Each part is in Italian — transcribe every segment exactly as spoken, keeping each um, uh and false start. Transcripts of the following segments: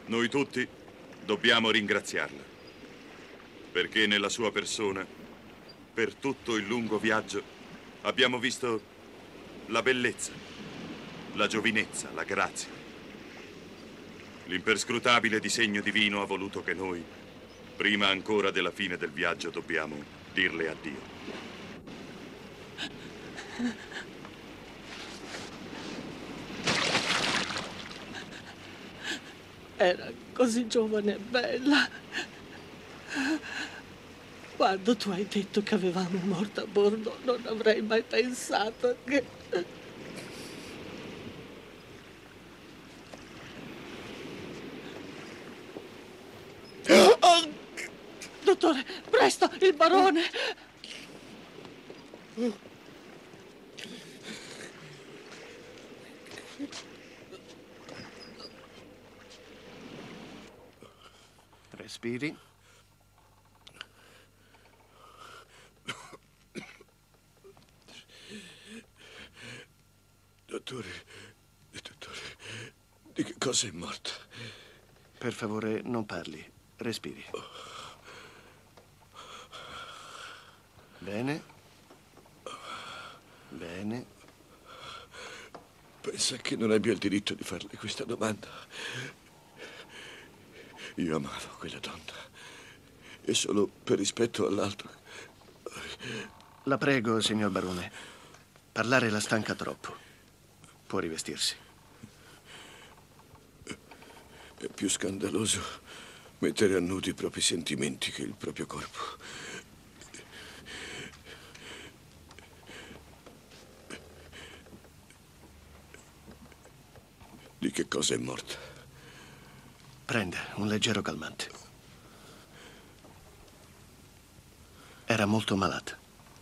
Noi tutti dobbiamo ringraziarla, perché nella sua persona, per tutto il lungo viaggio, abbiamo visto la bellezza, la giovinezza, la grazia. L'imperscrutabile disegno divino ha voluto che noi, prima ancora della fine del viaggio, dobbiamo dirle addio. Era così giovane e bella. Quando tu hai detto che avevamo un morto a bordo, non avrei mai pensato che... Oh, dottore, presto, il barone! Respiri. Dottore, dottore, di che cosa è morta? Per favore, non parli. Respiri. Bene. Bene. Pensa che non abbia il diritto di farle questa domanda. Io amavo quella donna. E solo per rispetto all'altro. La prego, signor barone. Parlare la stanca troppo. Può rivestirsi. È più scandaloso mettere a nudo i propri sentimenti che il proprio corpo. Di che cosa è morta? Prenda un leggero calmante. Era molto malata.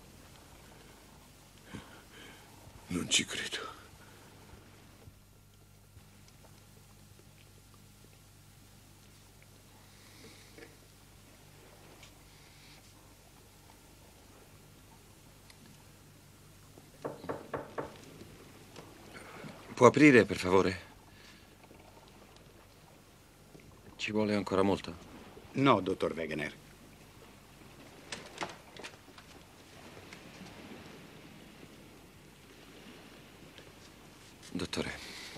Non ci credo. Può aprire, per favore? Ci vuole ancora molto? No, dottor Wegener. Dottore.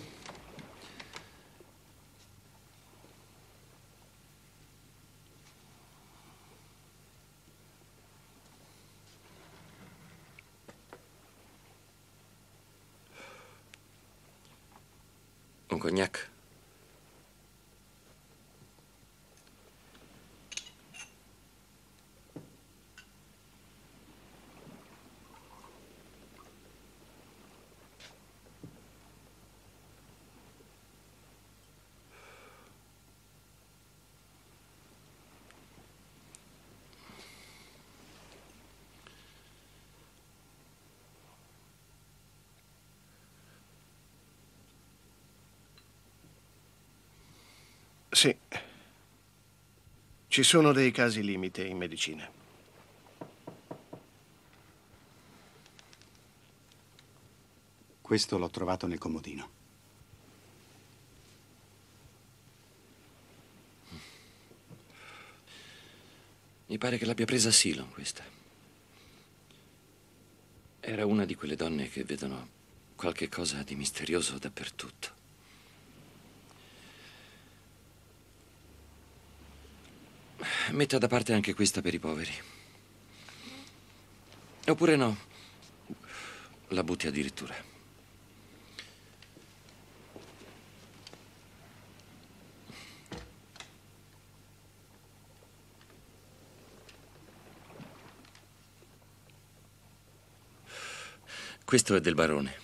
Un cognac? Sì. Ci sono dei casi limite in medicina. Questo l'ho trovato nel comodino. Mi pare che l'abbia presa Silon, questa. Era una di quelle donne che vedono qualche cosa di misterioso dappertutto. Metta da parte anche questa per i poveri. Oppure no, la butti addirittura. Questo è del barone.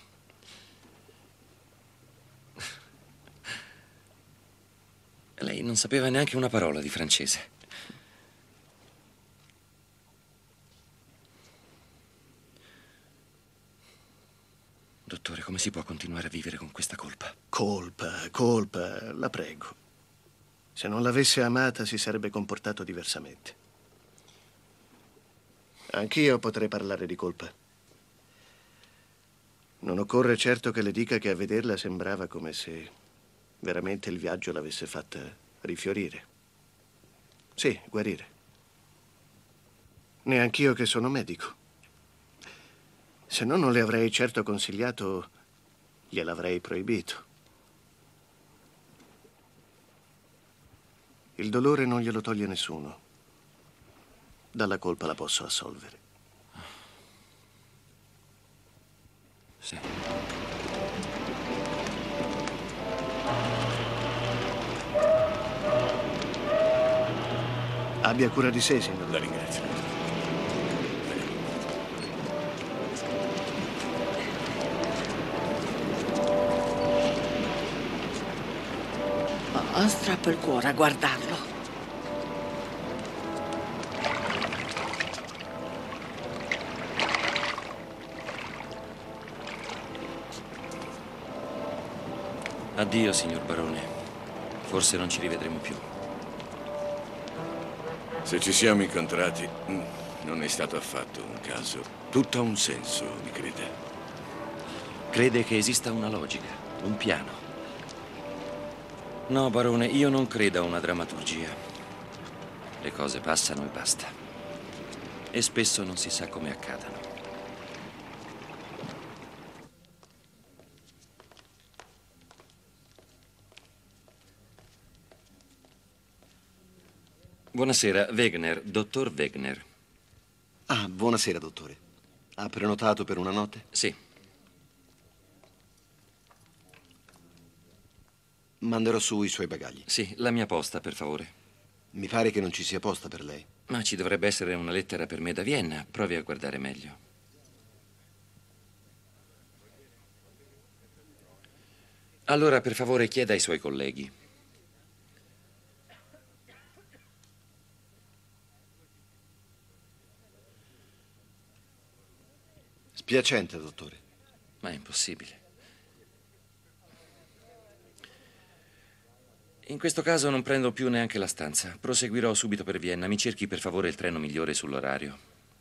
Lei non sapeva neanche una parola di francese. Dottore, come si può continuare a vivere con questa colpa? Colpa, colpa, la prego. Se non l'avesse amata si sarebbe comportato diversamente. Anch'io potrei parlare di colpa. Non occorre certo che le dica che a vederla sembrava come se veramente il viaggio l'avesse fatta rifiorire. Sì, guarire. Neanch'io che sono medico. Se no non le avrei certo consigliato, gliel'avrei proibito. Il dolore non glielo toglie nessuno. Dalla colpa la posso assolvere. Sì. Abbia cura di sé, signor. La ringrazio. Oh, strappo il cuore a guardarlo. Addio, signor Barone. Forse non ci rivedremo più. Se ci siamo incontrati, mm, non è stato affatto un caso. Tutto ha un senso, mi crede. Crede che esista una logica, un piano. No, Barone, io non credo a una drammaturgia. Le cose passano e basta. E spesso non si sa come accadano. Buonasera, Wegener, dottor Wegener. Ah, buonasera, dottore. Ha prenotato per una notte? Sì. Manderò su i suoi bagagli. Sì, la mia posta, per favore. Mi pare che non ci sia posta per lei. Ma ci dovrebbe essere una lettera per me da Vienna. Provi a guardare meglio. Allora, per favore, chieda ai suoi colleghi. Spiacente, dottore. Ma è impossibile. In questo caso non prendo più neanche la stanza. Proseguirò subito per Vienna. Mi cerchi per favore il treno migliore sull'orario.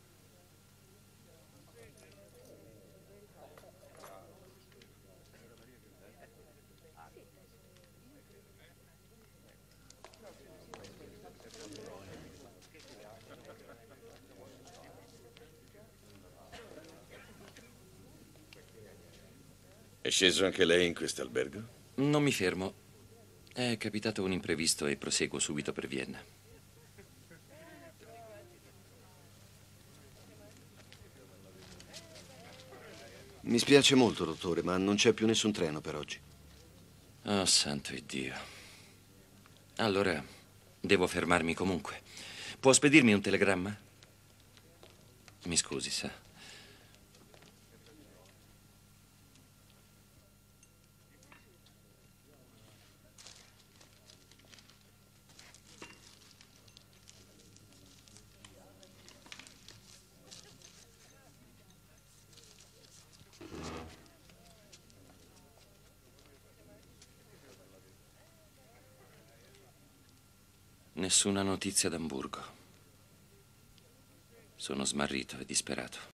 È sceso anche lei in questo albergo? Non mi fermo. È capitato un imprevisto e proseguo subito per Vienna. Mi spiace molto, dottore, ma non c'è più nessun treno per oggi. Oh, santo Iddio. Allora, devo fermarmi comunque. Può spedirmi un telegramma? Mi scusi, sa. Nessuna notizia d'Amburgo. Sono smarrito e disperato.